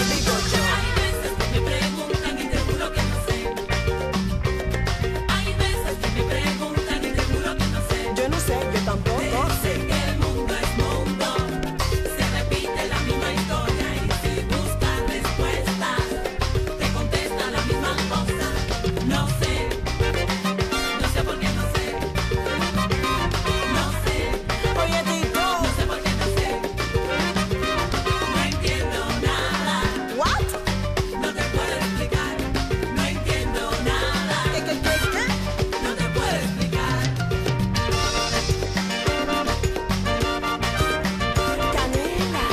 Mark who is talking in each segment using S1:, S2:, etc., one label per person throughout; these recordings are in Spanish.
S1: digo yo.
S2: Hay veces que me preguntan y te juro que no sé. Hay veces que me preguntan y te juro que no sé.
S1: Yo no sé, yo tampoco sé.
S2: Que el mundo es mundo, se repite la misma historia y si buscas respuestas, te contesta la misma cosa. No sé por qué no sé. No sé,
S1: Oye, Tito.
S2: no sé por qué no sé. No entiendo nada,
S1: What?
S2: no te puedo explicar. No entiendo nada,
S1: ¿Qué?
S2: no te puedo explicar.
S1: Canela.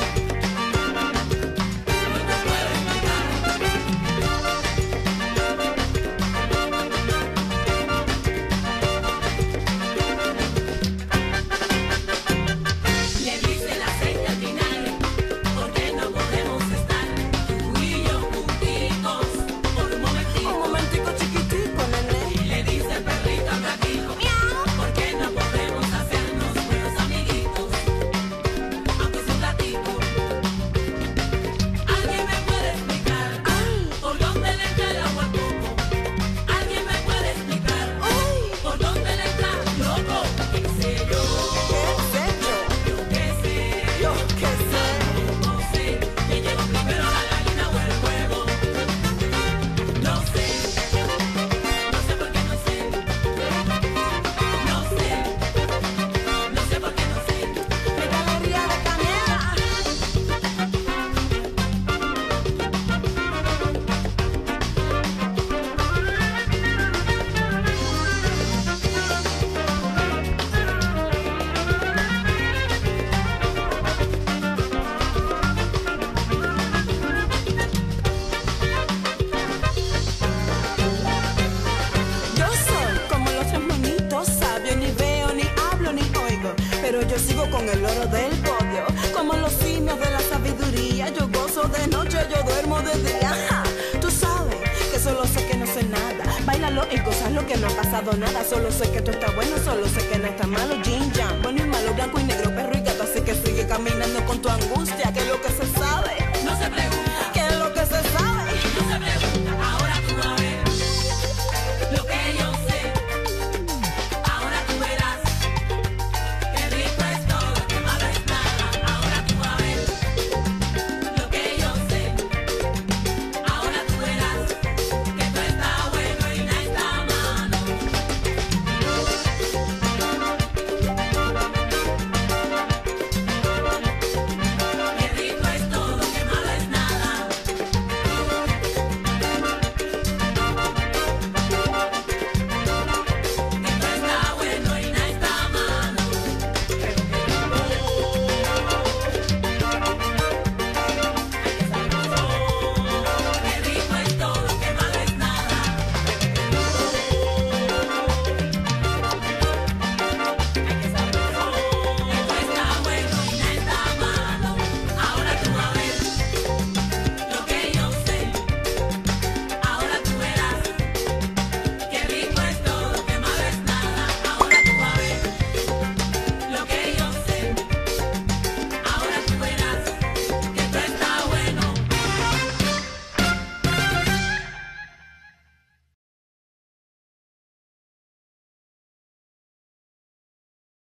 S2: Le dice la seña al final, porque no podemos estar tú y yo juntitos por un
S1: Un
S2: momentito.
S1: momentico chiquitico, nene.
S2: Le dice el perrito al gatito, porque no podemos hacernos buenos amiguitos, aunque sea un gatito. ¿Alguien me puede explicar por dónde le entra el agua al coco? ¿Alguien me puede explicar por dónde le entra loco? ¿Qué sé yo?
S1: ¿Qué sé yo?
S2: Yo qué sé.
S1: Yo qué sé.
S2: No sé, que llegó primero la gallina o el huevo. No sé, no sé por qué no sé. No sé, no sé por qué no sé.
S1: Mi galería de Canela. Yo soy como los tres monitos, sabio, ni veo, ni hablo, ni oigo, pero yo sigo con el oro del podio, como los simios de la sabiduría. Yo gozo de noche, yo duermo de día. Ja, tú sabes que solo sé que no sé nada. Báilalo y gozalo que no ha pasado nada. Solo sé que tú estás bueno, solo sé que no está malo. Yin yang, bueno y malo, blanco y negro, perro y gato. Así que sigue caminando con tu angustia,